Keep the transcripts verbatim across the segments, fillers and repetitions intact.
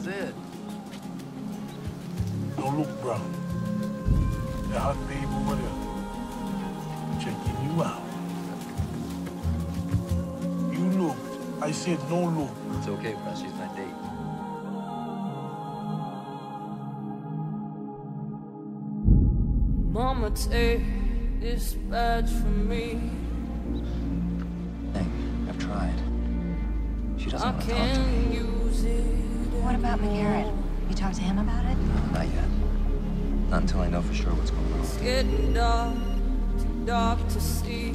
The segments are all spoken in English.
How's it? Don't look, bro. That hot babe over there checking you out. You look. I said no look. It's okay, bro. She's my date. Mama, take this badge from me. Hey, I've tried. She doesn't I want to talk to me. can't use it. What about McGarrett? You talked to him about it? No, not yet. Not until I know for sure what's going on. It's getting dark, too dark to see.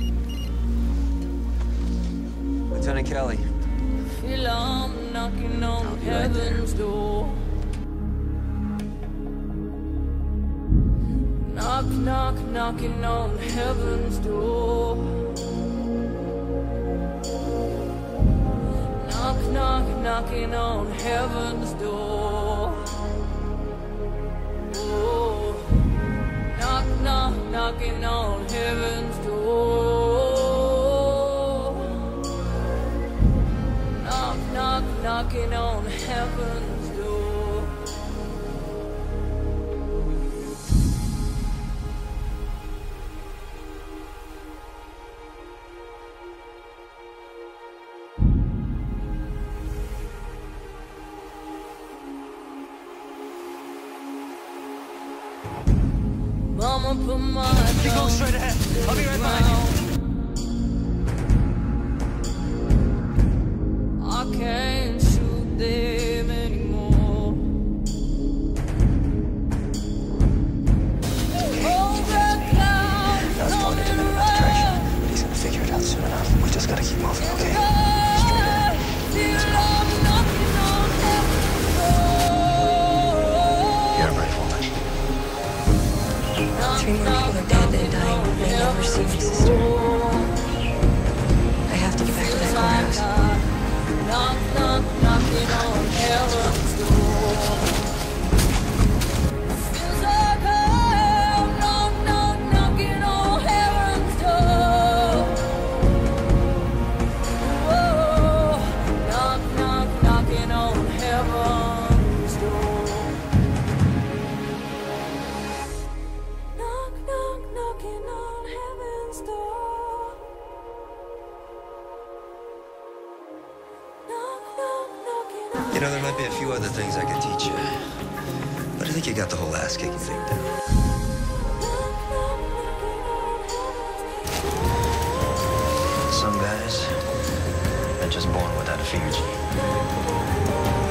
Lieutenant Kelly. Feel I'm knocking on I'll be right there. heaven's door. Knock, knock, knocking on heaven's door. Knock, knock, knocking on heaven's door. Oh, knock, knock, knocking on heaven's door. Knock, knock, knocking on heaven's door. Mama, put my Keep going straight ahead. I'll be right behind you. I can't shoot them anymore. Over clouds, That's pointed him in that direction, but he's gonna figure it out soon enough. We just gotta keep moving, okay? Straight ahead. Let's go. You're a brave woman. Three more people are dead than dying. May never see my sister. I have to get back to that courthouse. Knock, knock, knocking on heaven's door. Feels like I'm knock, knock, knocking on heaven's door. Whoa, knock, knock, knocking on heaven's door. Knock, knock, knocking on heaven's door. Knock, knock, knocking on. You know, there might be a few other things I could teach you, but I think you got the whole ass-kicking thing down. Some guys are just born without a fear gene.